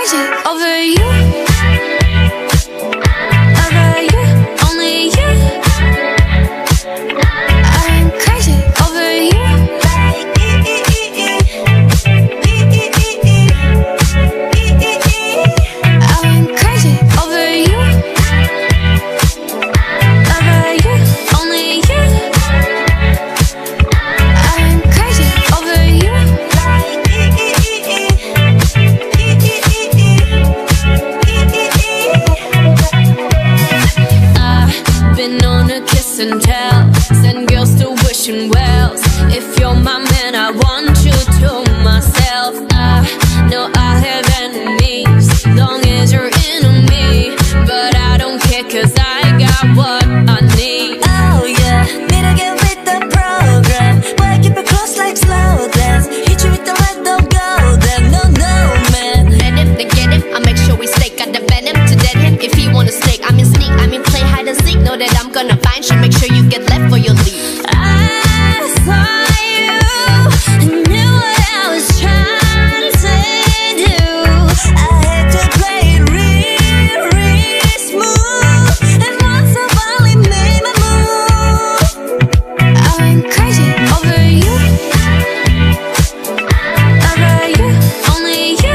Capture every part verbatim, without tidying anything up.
crazy over you, over you, only you. I'm crazy over you. I'm crazy over you, over you, only you. I'm crazy over you. I've been on a kiss and tell, send girls to wishing wells. If you're my man, I want you to myself. I know I have enemies, long as you're into me, but I don't care, cause I got what I need. Oh yeah, need to get with the program. Boy, keep it close like slow dance. Hit you with the red, don't go there. No, no, man. Let him, then get him. I make sure we stay. Got the venom to dead him. If he wanna stake, I mean sneak. I mean play hide and seek. Know that I'm gonna find you. Make sure you get left for your leave. I saw you, knew what I was trying to do. I had to play it real, real smooth, and once I finally made my move. I'm crazy over you, over you, only you.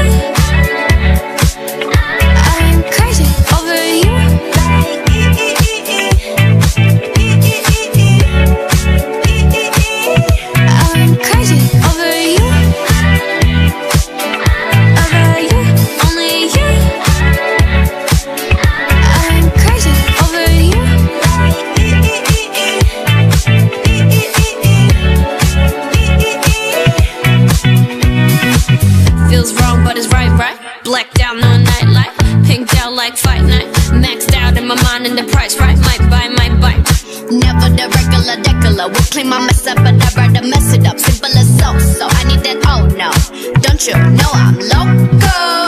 I'm crazy over you. I'm crazy over you, over you, only you. I'm crazy over you. Feels wrong, but it's right, right? Blacked out, no nightlight. Pinked out like fight night. Maxed out in my mind and the price right. Might buy, might buy. Never the regular decular. Will clean my mess up, but I'd rather mess it up. Simple as so, so I need that, oh no. Don't you know I'm loco?